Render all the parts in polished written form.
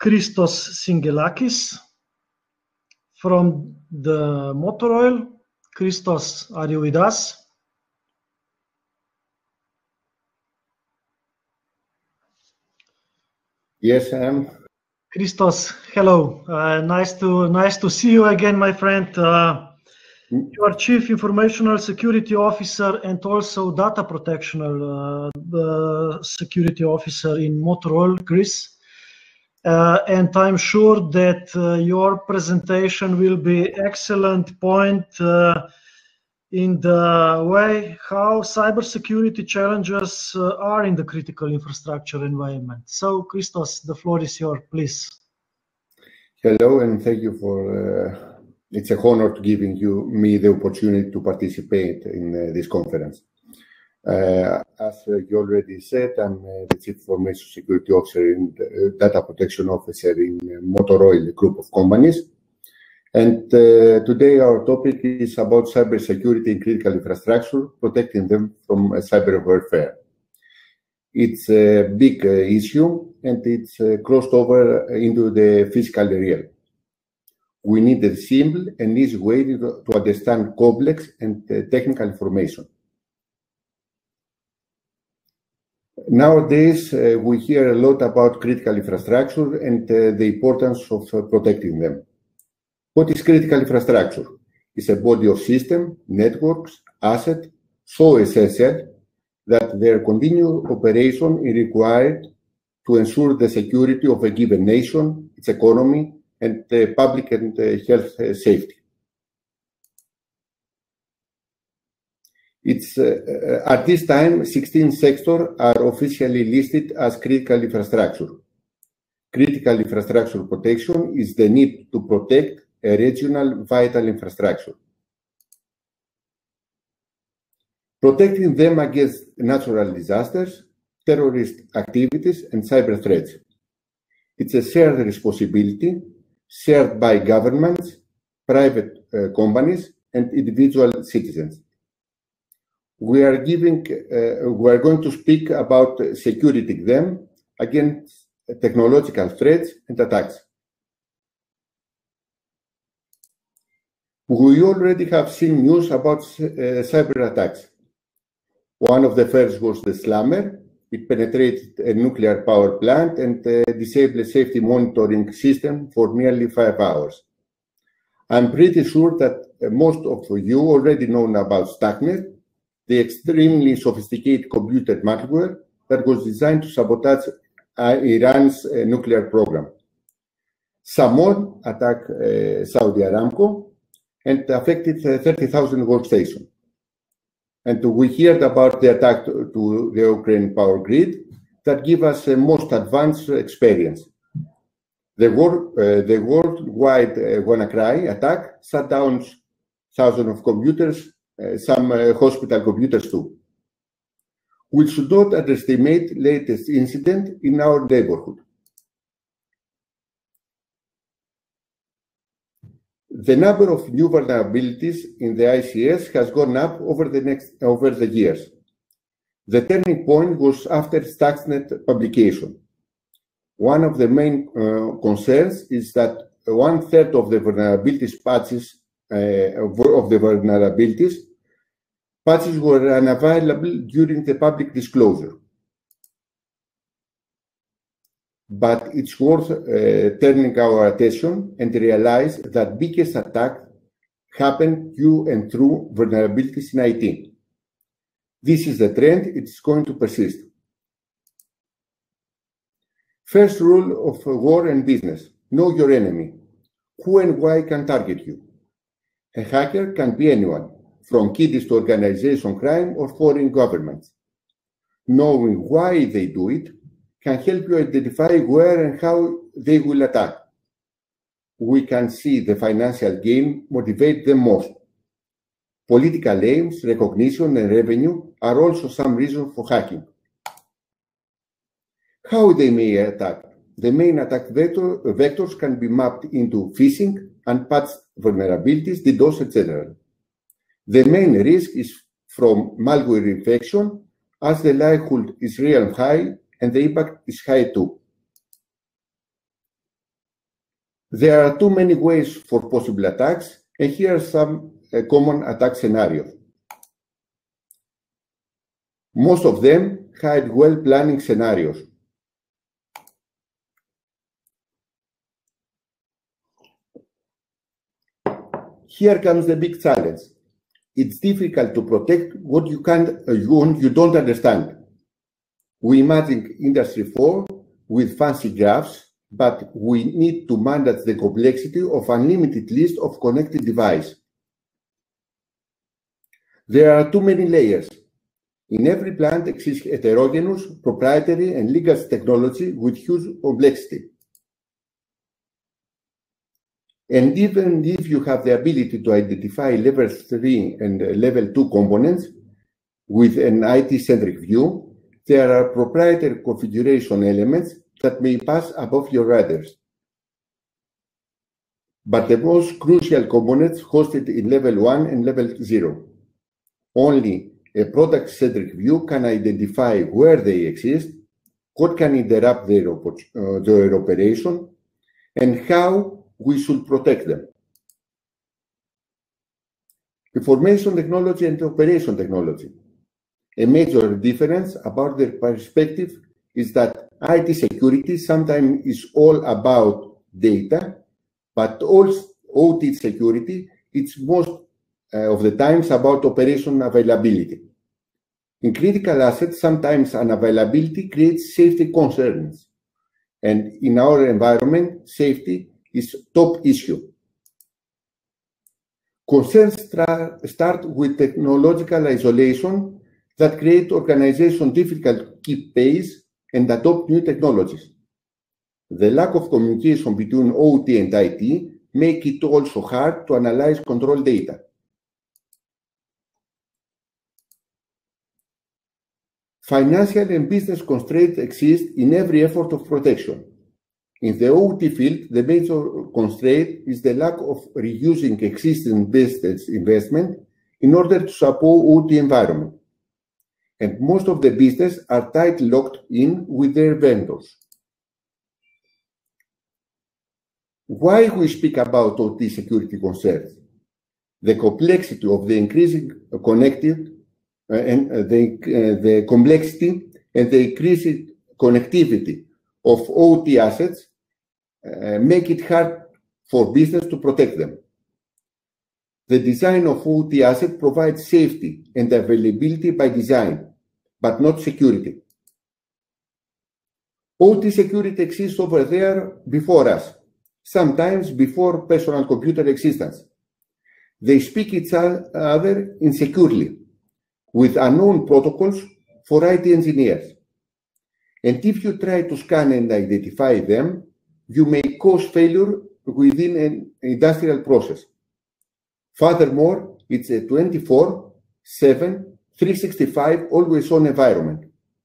Christos SYNGELAKIS from the motor oil. Christos, are you with us? Yes, I am. Christos, hello. Nice to see you again, my friend. You are Chief Informational Security Officer and also Data Protection Security Officer in Motor Oil, Greece. And I'm sure that your presentation will be excellent point in the way how cybersecurity challenges are in the critical infrastructure environment. So, Christos, the floor is yours, please. Hello, and thank you for. It's an honor to giving me the opportunity to participate in this conference. As you already said, I'm the Chief Information Security Officer and Data Protection Officer in Motor Oil Group of companies. And today our topic is about cybersecurity in critical infrastructure, protecting them from cyber warfare. It's a big issue, and it's crossed over into the physical realm. We need a simple and easy way to understand complex and technical information. Nowadays, we hear a lot about critical infrastructure and the importance of protecting them. What is critical infrastructure? It's a body of system, networks, assets, so essential that their continued operation is required to ensure the security of a given nation, its economy, and public and health safety. It's at this time, 16 sectors are officially listed as critical infrastructure. Critical infrastructure protection is the need to protect a regional vital infrastructure. Protecting them against natural disasters, terrorist activities, and cyber threats. It's a shared responsibility shared by governments, private companies, and individual citizens. We are going to speak about securing them against technological threats and attacks. We already have seen news about cyber attacks. One of the first was the Slammer. It penetrated a nuclear power plant and disabled a safety monitoring system for nearly 5 hours. I'm pretty sure that most of you already know about Stuxnet, the extremely sophisticated computer malware that was designed to sabotage Iran's nuclear program. Someone attacked Saudi Aramco and affected 30,000 workstations. And we heard about the attack to the Ukraine power grid that give us a most advanced experience. The worldwide WannaCry attack shut down thousands of computers, some hospital computers too. We should not underestimate latest incident in our neighborhood. The number of new vulnerabilities in the ICS has gone up over the years. The turning point was after Stuxnet publication. One of the main concerns is that 1/3 of the vulnerabilities patches were unavailable during the public disclosure. But it's worth turning our attention and realize that biggest attack happened due and through vulnerabilities in IT. This is the trend, it's going to persist. First rule of war and business, know your enemy. Who and why can target you? A hacker can be anyone, from kiddies to organization crime or foreign governments. Knowing why they do it can help you identify where and how they will attack. We can see the financial gain motivate them most. Political aims, recognition, and revenue are also some reasons for hacking. How they may attack? The main attack vectors can be mapped into phishing, unpatched vulnerabilities, DDoS, etc. The main risk is from malware infection, as the likelihood is real high and the impact is high too. There are too many ways for possible attacks, and here are some common attack scenarios. Most of them hide well-planning scenarios. Here comes the big challenge. It's difficult to protect what you don't understand. We imagine Industry 4 with fancy graphs, but we need to manage the complexity of unlimited list of connected devices. There are too many layers. In every plant exists heterogeneous, proprietary, and legal technology with huge complexity. And even if you have the ability to identify level 3 and level 2 components with an IT-centric view, there are proprietary configuration elements that may pass above your radars. But the most crucial components hosted in level 1 and level 0. Only a product-centric view can identify where they exist, what can interrupt their operation, and how we should protect them. Information technology and operation technology. A major difference about their perspective is that IT security sometimes is all about data, but also OT security, it's most of the times about operation availability. In critical assets, sometimes unavailability creates safety concerns. And in our environment, safety is top issue. Concerns start with technological isolation that create organizations difficult to keep pace and adopt new technologies. The lack of communication between OT and IT make it also hard to analyze control data. Financial and business constraints exist in every effort of protection. In the OT field, the major constraint is the lack of reusing existing business investment in order to support OT environment. And most of the business are tightly locked in with their vendors. Why we speak about OT security concerns? The complexity of the increasing connected and the complexity and the increasing connectivity of OT assets make it hard for business to protect them. The design of OT asset provides safety and availability by design, but not security. OT security exists over there before us, sometimes before personal computer existence. They speak each other insecurely, with unknown protocols for IT engineers. And if you try to scan and identify them, you may cause failure within an industrial process. Furthermore, it's a 24/7, 365 always-on environment.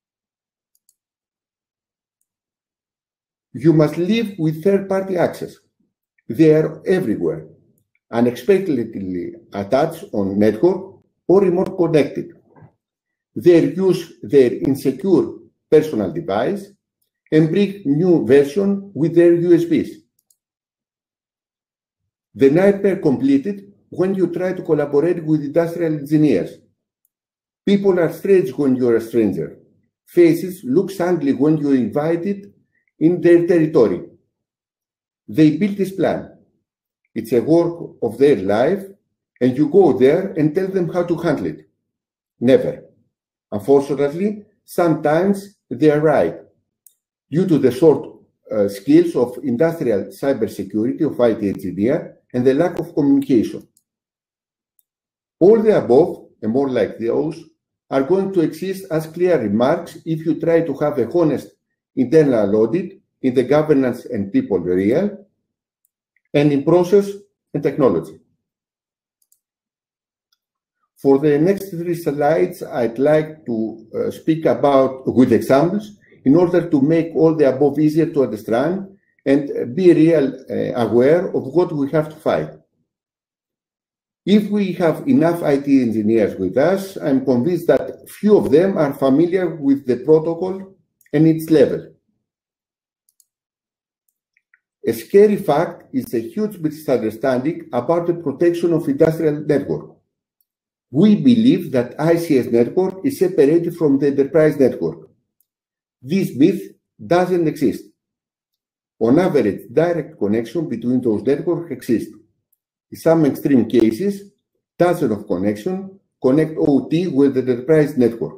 You must live with third-party access. They are everywhere, unexpectedly attached on network or remote connected. They use their insecure personal device and bring new version with their USBs. The nightmare completed when you try to collaborate with industrial engineers. People are strange when you're a stranger. Faces look ugly when you're invited in their territory. They built this plan. It's a work of their life, and you go there and tell them how to handle it. Never. Unfortunately, sometimes they are right, due to the short skills of industrial cybersecurity of IT engineer and the lack of communication. All the above, and more like those, are going to exist as clear remarks if you try to have a honest internal audit in the governance and people realm, and in process and technology. For the next 3 slides, I'd like to speak about with examples in order to make all the above easier to understand and be real aware of what we have to fight. If we have enough IT engineers with us, I'm convinced that few of them are familiar with the protocol and its level. A scary fact is a huge misunderstanding about the protection of industrial network. We believe that ICS network is separated from the enterprise network. This myth doesn't exist. On average, direct connection between those networks exists. In some extreme cases, dozens of connections connect OT with the enterprise network.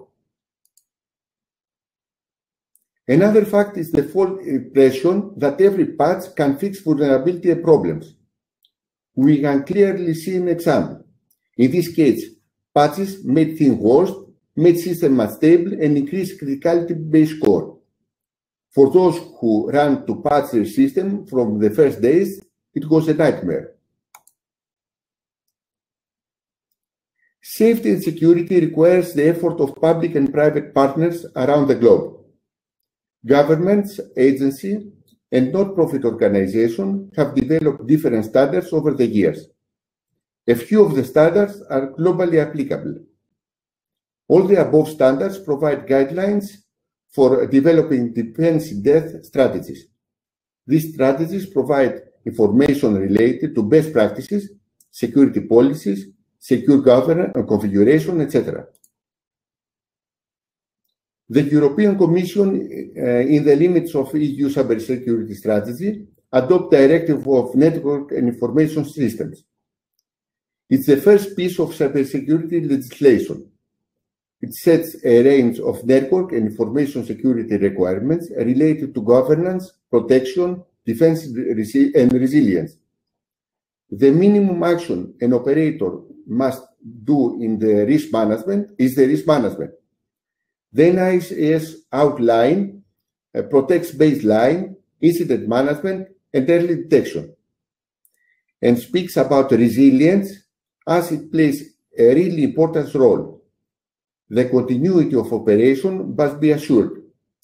Another fact is the false impression that every patch can fix vulnerability and problems. We can clearly see an example. In this case, patches made things worse, made system unstable, and increased criticality-based score. For those who ran to patch their system from the first days, it was a nightmare. Safety and security requires the effort of public and private partners around the globe. Governments, agencies, and non-profit organizations have developed different standards over the years. A few of the standards are globally applicable. All the above standards provide guidelines for developing defense-in-depth strategies. These strategies provide information related to best practices, security policies, secure governance and configuration, etc. The European Commission, in the limits of EU cybersecurity strategy, adopt Directive of Network and Information Systems. It's the first piece of cybersecurity legislation. It sets a range of network and information security requirements related to governance, protection, defense, and resilience. The minimum action an operator must do in the risk management is the risk management. The NIS outline protects baseline, incident management, and early detection, and speaks about resilience as it plays a really important role. The continuity of operation must be assured.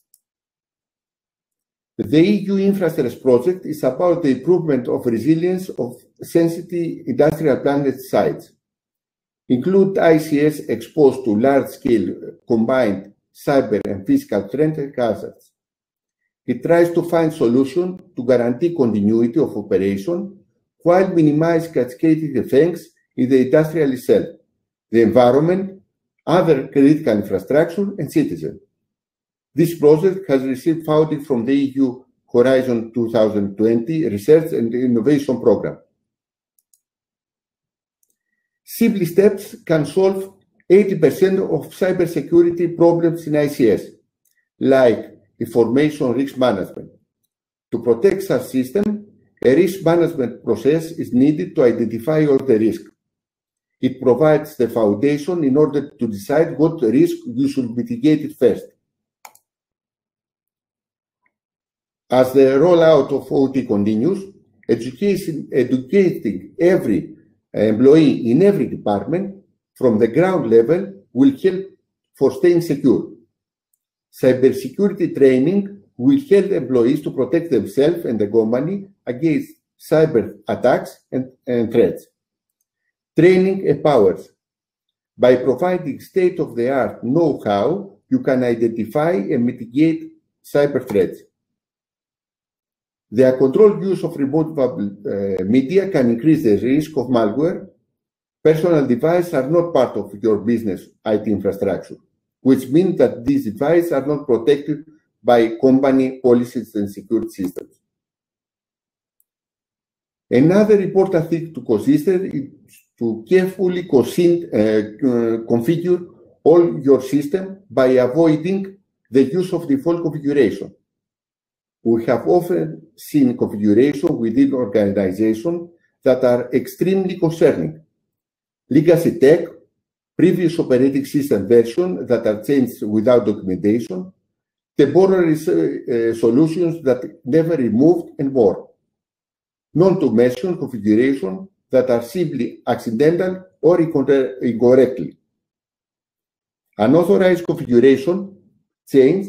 The EU Infrastructure project is about the improvement of resilience of sensitive industrial plant sites. Include ICS exposed to large-scale combined cyber and physical threat hazards. It tries to find solutions to guarantee continuity of operation while minimizing cascading effects in the industrial itself, the environment, other critical infrastructure, and citizens. This project has received funding from the EU Horizon 2020 Research and Innovation Programme. Simple steps can solve 80% of cybersecurity problems in ICS, like information risk management. To protect such system, a risk management process is needed to identify all the risk. It provides the foundation in order to decide what risk you should mitigate first. As the rollout of OT continues, educating every employee in every department from the ground level will help for staying secure. Cybersecurity training will help employees to protect themselves and the company against cyber attacks and threats. Training empowers. By providing state-of-the-art know-how, you can identify and mitigate cyber threats. The controlled use of remote media can increase the risk of malware. Personal devices are not part of your business IT infrastructure, which means that these devices are not protected by company policies and security systems. Another important thing to consider is to carefully configure all your system by avoiding the use of default configuration. We have often seen configuration within organizations that are extremely concerning. Legacy tech, previous operating system versions that are changed without documentation, temporary solutions that never removed, and more. Not to mention configuration that are simply accidental or incorrectly. Unauthorized configuration change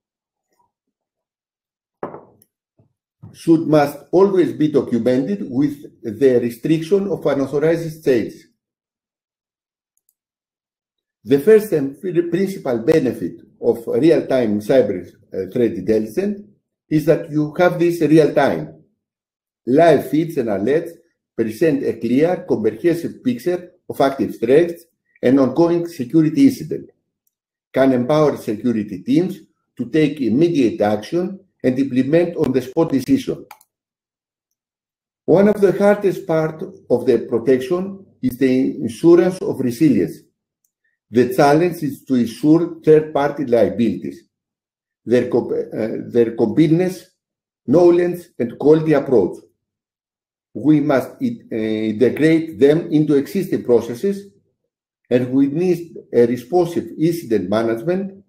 must always be documented with the restriction of unauthorized change. The first and principal benefit of real-time cyber threat intelligence is that you have this real-time. Live feeds and alerts present a clear, comprehensive picture of active threats and ongoing security incidents, can empower security teams to take immediate action and implement on-the-spot decisions. One of the hardest parts of the protection is the insurance of resilience. The challenge is to ensure third-party liabilities, their completeness, knowledge, and quality approach. We must integrate them into existing processes, and we need a responsive incident management.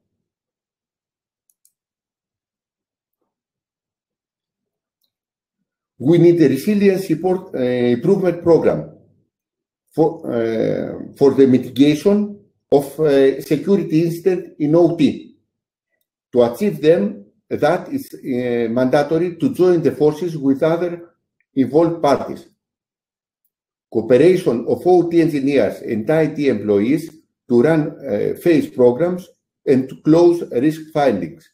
We need a resilience improvement program for the mitigation of security incident in OT. To achieve them, that is mandatory to join the forces with other involved parties. Cooperation of OT engineers and IT employees to run phase programs and to close risk findings.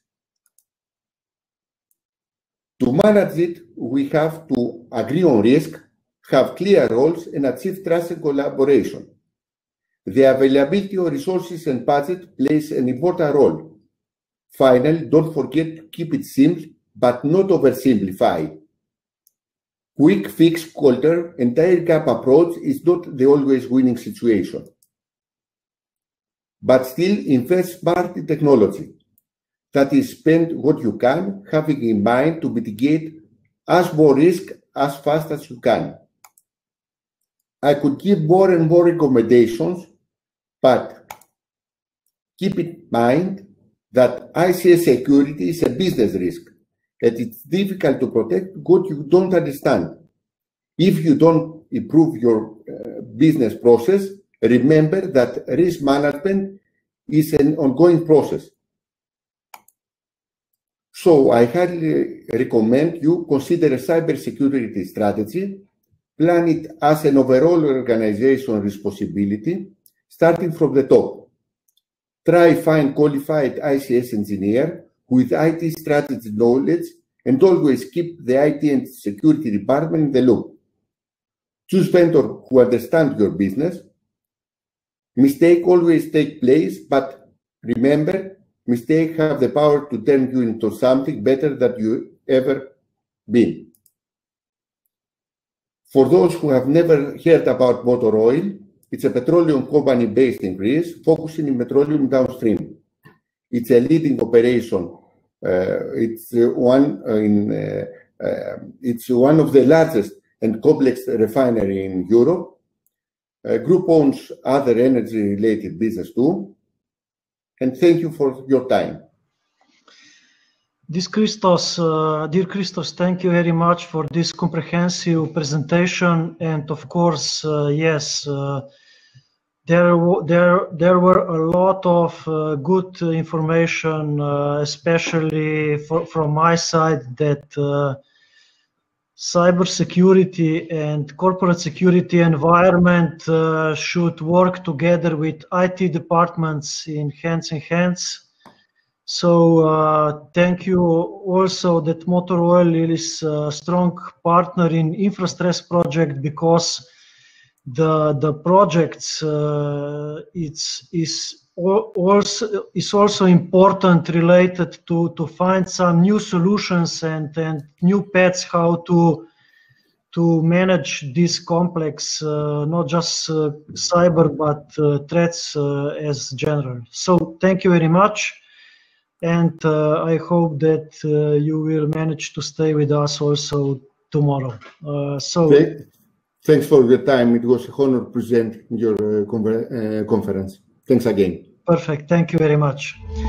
To manage it, we have to agree on risk, have clear roles, and achieve trust and collaboration. The availability of resources and budget plays an important role. Finally, don't forget to keep it simple, but not oversimplify. Quick fix culture and air gap approach is not the always winning situation. But still invest smart in technology. That is, spend what you can, having in mind to mitigate as more risk as fast as you can. I could give more and more recommendations, but keep in mind that ICS security is a business risk, and it's difficult to protect what you don't understand. If you don't improve your business process, remember that risk management is an ongoing process. So I highly recommend you consider a cybersecurity strategy, plan it as an overall organization responsibility, starting from the top. Try find qualified ICS engineer with IT strategy knowledge and always keep the IT and security department in the loop. Choose vendor who understand your business. Mistakes always take place, but remember, mistakes have the power to turn you into something better than you ever been. For those who have never heard about Motor Oil, it's a petroleum company based in Greece, focusing in petroleum downstream. It's a leading operation. It's one of the largest and complex refinery in Europe. Group owns other energy-related business too. And thank you for your time. Dear Christos, thank you very much for this comprehensive presentation. And of course, yes, there were a lot of good information, especially from my side, that cybersecurity and corporate security environment should work together with IT departments in hands. So thank you also that Motor Oil is a strong partner in InfraStress project, because the projects is also important, related to find some new solutions and new paths how to manage this complex, not just cyber, but threats as general. So thank you very much. And I hope that you will manage to stay with us also tomorrow. Thanks for your time. It was an honor to present your conference. Thanks again. Perfect. Thank you very much.